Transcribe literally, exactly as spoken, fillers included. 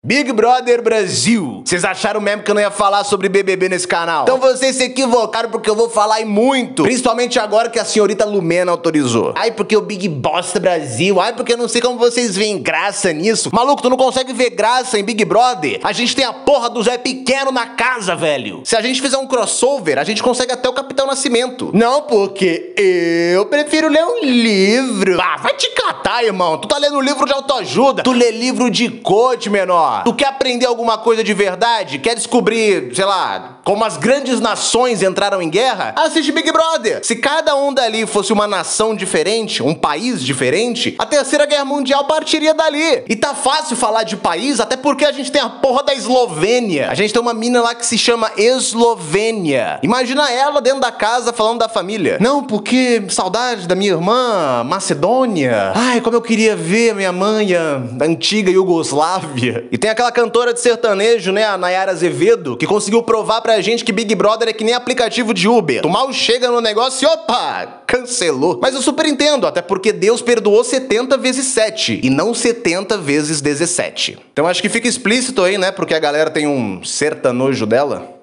Big Brother Brasil. Vocês acharam mesmo que eu não ia falar sobre B B B nesse canal? Então vocês se equivocaram, porque eu vou falar e muito. Principalmente agora que a senhorita Lumena autorizou. Ai, porque o Big Boss Brasil. Ai, porque eu não sei como vocês veem graça nisso. Maluco, tu não consegue ver graça em Big Brother? A gente tem a porra do Zé Pequeno na casa, velho. Se a gente fizer um crossover, a gente consegue até o Capitão Nascimento. Não, porque eu prefiro ler um livro. Ah, vai te catar, irmão. Tu tá lendo livro de autoajuda. Tu lê livro de coach, menor. Tu quer aprender alguma coisa de verdade? Quer descobrir, sei lá, como as grandes nações entraram em guerra? Assiste Big Brother. Se cada um dali fosse uma nação diferente, um país diferente, a Terceira Guerra Mundial partiria dali. E tá fácil falar de país, até porque a gente tem a porra da Eslovênia. A gente tem uma mina lá que se chama Eslovênia. Imagina ela dentro da casa falando da família. Não, porque saudade da minha irmã, Macedônia. Ai, como eu queria ver a minha mãe da antiga Iugoslávia. E tem aquela cantora de sertanejo, né, a Nayara Azevedo, que conseguiu provar pra gente que Big Brother é que nem aplicativo de Uber. Tu mal chega no negócio e opa, cancelou. Mas eu super entendo, até porque Deus perdoou setenta vezes sete e não setenta vezes dezessete. Então acho que fica explícito aí, né, porque a galera tem um sertanojo dela.